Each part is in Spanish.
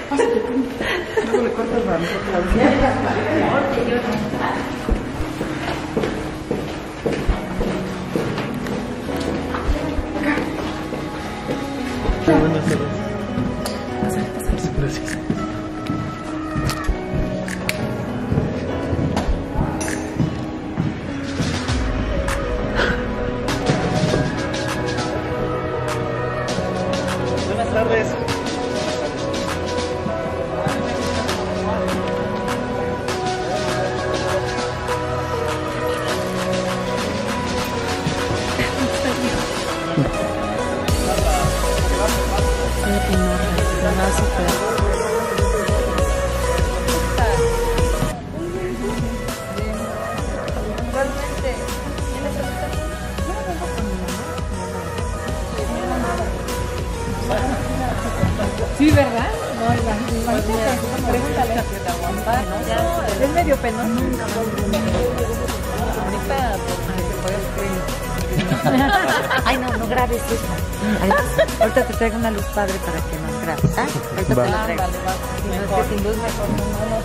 Luego le cortas la Buenas tardes. Gracias. Buenas tardes. Sí, ¿verdad? No, pregúntale. Es medio penoso. Ay, no grabes eso. Ahorita te traigo una luz padre para que nos grabes. ¿Ah? Ahorita te la traigo. No, es que sin luz mejor no.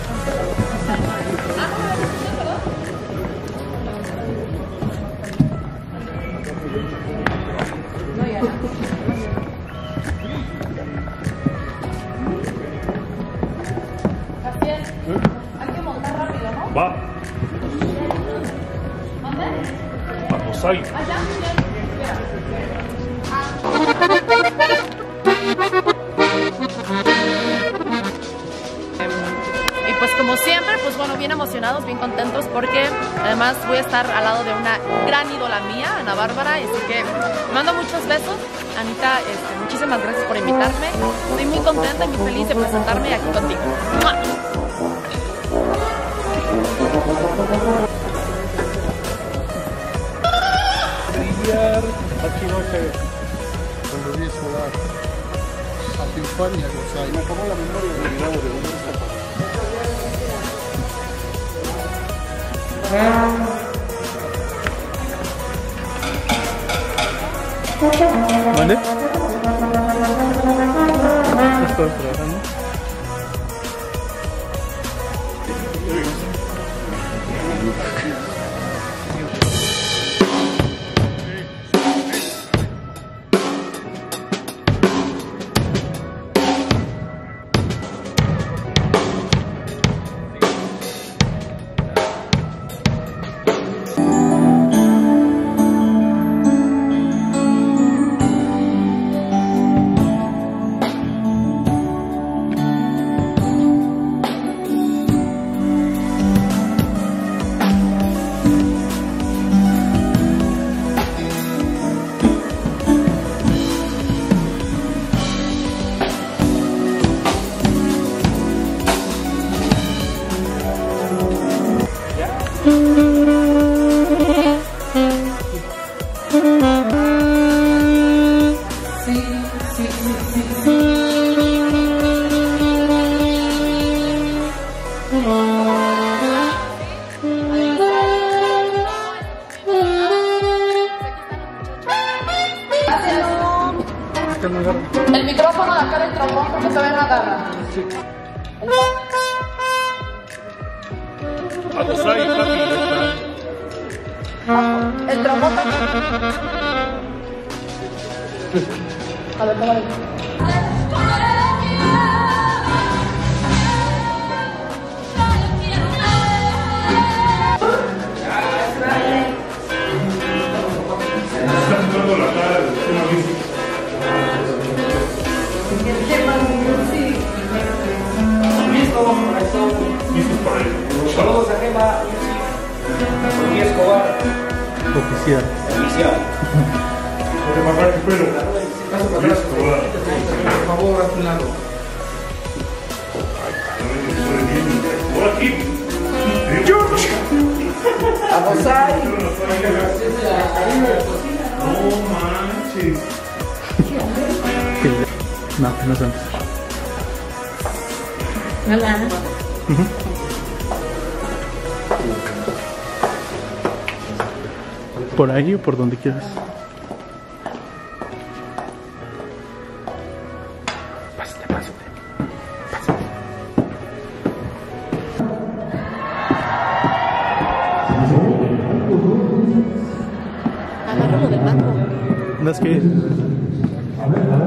Hay que montar rápido, ¿no? Va. ¿Dónde? Vamos ahí. Allá. Y pues como siempre, pues bueno, bien emocionados, bien contentos porque además voy a estar al lado de una gran ídola mía, Ana Bárbara, así que mando muchos besos. Anita, muchísimas gracias por invitarme. Estoy muy contenta y muy feliz de presentarme aquí contigo. ¡Mua! Brillar, aquí no se cuando vi solar a triunfar y a gozar. Me acabó la memoria de mi lado de dónde está. ¿Vale? ¿Estás trabajando? El micrófono de acá del trombón porque se ven a agarrar. Sí. Vamos ahí, papi. El trombón. A ver, toma. Está entrando la cara de una bici. Listos para él. Saludos a Gema y Escobar. Oficial. Por papá que pelo. Por favor, a tu lado. Por aquí. Vamos ahí. No manches. No, apenas antes. Hola. ¿Por ahí o por donde quieras? Pásate, pásate. Pásate. lo del banco. No es que